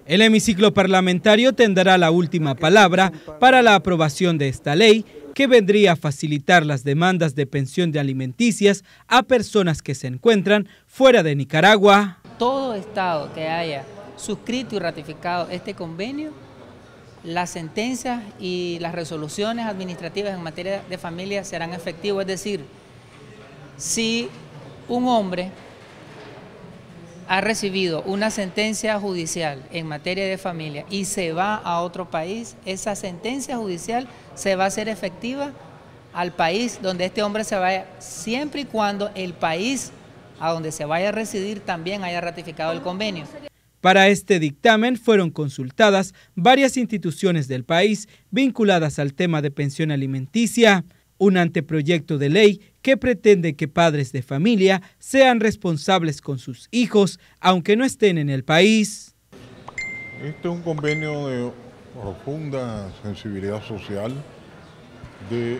El hemiciclo parlamentario tendrá la última palabra para la aprobación de esta ley que vendría a facilitar las demandas de pensión de alimenticias a personas que se encuentran fuera de Nicaragua. Todo Estado que haya suscrito y ratificado este convenio, las sentencias y las resoluciones administrativas en materia de familia serán efectivas. Es decir, si un hombre ha recibido una sentencia judicial en materia de familia y se va a otro país, esa sentencia judicial se va a hacer efectiva al país donde este hombre se vaya, siempre y cuando el país a donde se vaya a residir también haya ratificado el convenio. Para este dictamen fueron consultadas varias instituciones del país vinculadas al tema de pensión alimenticia, un anteproyecto de ley que pretende que padres de familia sean responsables con sus hijos, aunque no estén en el país. Este es un convenio de profunda sensibilidad social, de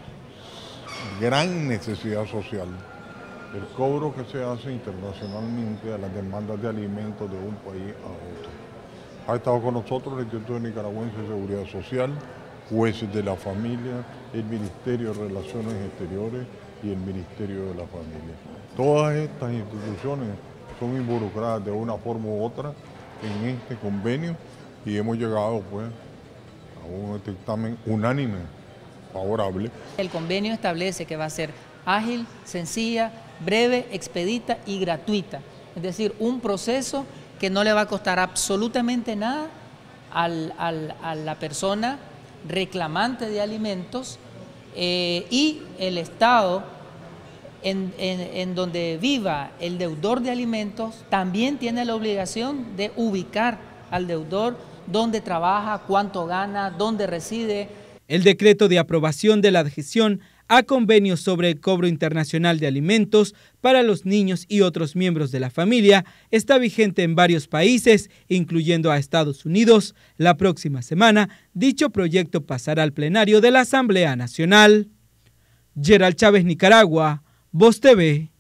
gran necesidad social. El cobro que se hace internacionalmente a las demandas de alimentos de un país a otro. Ha estado con nosotros el Instituto Nicaragüense de Seguridad Social, jueces de la familia, el Ministerio de Relaciones Exteriores y el Ministerio de la Familia. Todas estas instituciones son involucradas de una forma u otra en este convenio y hemos llegado pues a un dictamen unánime, favorable. El convenio establece que va a ser ágil, sencilla, breve, expedita y gratuita. Es decir, un proceso que no le va a costar absolutamente nada a la persona reclamante de alimentos y el Estado en donde viva el deudor de alimentos también tiene la obligación de ubicar al deudor, dónde trabaja, cuánto gana, dónde reside. El decreto de aprobación de la adhesión a convenios sobre el cobro internacional de alimentos para los niños y otros miembros de la familia está vigente en varios países, incluyendo a Estados Unidos. La próxima semana, dicho proyecto pasará al plenario de la Asamblea Nacional. Gerald Chávez, Nicaragua, Voz TV.